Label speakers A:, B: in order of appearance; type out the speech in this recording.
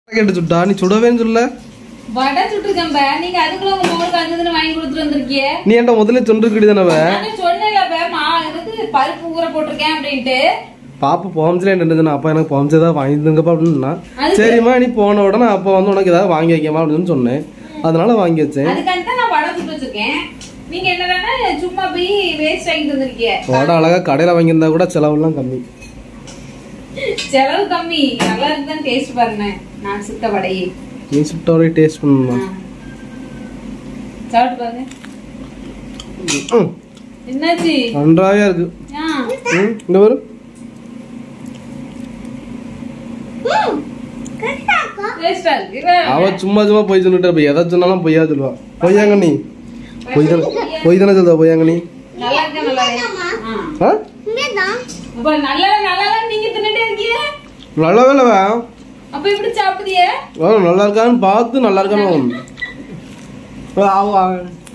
A: கேட்டு சுட்டா நீ சுடவேன்னு சொல்ல
B: வடை சுட்டுக்கம்பா நீங்க அதுக்குள்ள உங்க மோளுக்கு அந்ததுன்னு வாங்கி கொடுத்துட்டு வந்திருக்கியே
A: நீ ஏன்டா முதல்ல சொல்லிருக்கடி தானே
B: நான் சொன்னேன்ல பா எனக்கு பருப்பு ஊற போட்டிருக்கேன் அப்படின்ட்டு
A: பாப்பா போம்ஸ்ல என்ன அப்பா எனக்கு போம்ஸ் ஏதாவது வாங்கி தங்கப்பா அப்படின்னா சரிம்மா நீ போன உடனே அப்பா வந்து உனக்கு ஏதாவது வாங்கி வைக்கமா அப்படின்னு சொன்னேன் அதனால வாங்கி வச்சேன்
B: அதுக்காக தான் நான் வடை சுட்டு வச்சிருக்கேன் நீங்க என்னன்னா சும்மா போய் வேஸ்ட் வாங்கி தந்திருக்கீங்க
A: வடை அழகா கடையில வாங்கியிருந்தா கூட செலவுலாம் கம்மி
B: செலவு கம்மி நல்லா இருக்குதான் டேஸ்ட் பாருங்க நான் சுட்ட வடையே
A: நீ சுட்ட வடையை டேஸ்ட் பண்ணணுமா
B: சாப்பிட்டு பாருங்க என்னாச்சு
A: நன்றாவே இருக்கு இந்த ஒரு அவ சும்மா சும்மா போய் சொல்லிட்டு போய் எதை சொன்னாலும் பொய்யா சொல்லுவா பொய்யாங்க நீ பொய் தானே சொல்லுவா பொய்யாங்க நீ நல்லாவே இல்லவா
B: அப்ப எப்படி சாப்பிடுறிய
A: நல்லா இருக்கான்னு பார்த்து நல்லா இருக்கான்னு